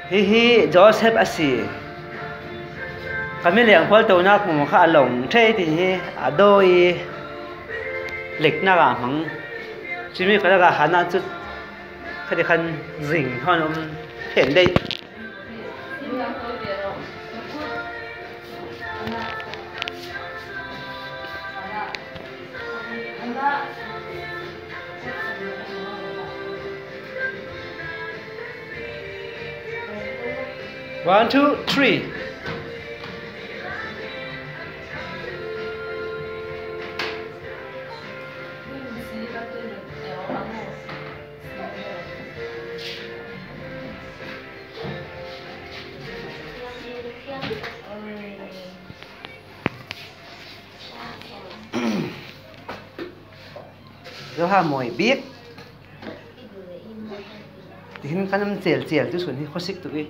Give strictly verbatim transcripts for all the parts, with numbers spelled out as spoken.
hi hi Joseph asi kami liang phol to nak mo kha long the ti hi adoi lek na ga mang chimi kha ga hana chu khadi khan ring thon um phen dei One, two, three. Rồi ha mồi biết. Thì hình cái năm chèl chèl chứ xuân thì khó xích tụi đi.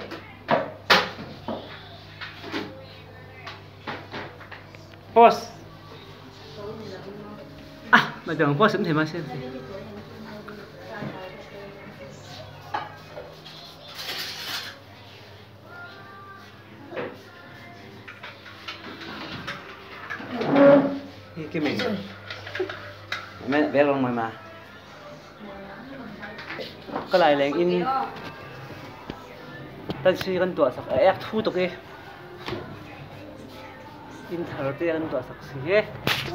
Pause. À, mà đừng pause sớm thì mà xem. Cái mình. Mẹ bé lòng mày mà. Cái này là in. Ta suy con tuổi sạc ép thu tục đi. In thở tiền tỏa sạc xí hết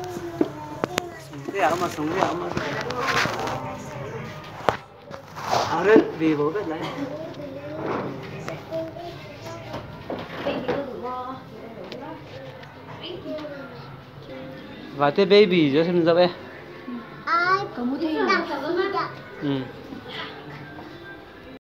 thế mà sống thế mà à đấy vì bố biết đấy và thế baby cho xem dập ấy ai có một cái ừ